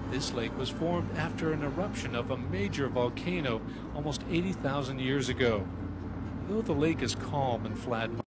This lake was formed after an eruption of a major volcano almost 80,000 years ago. Though the lake is calm and flat,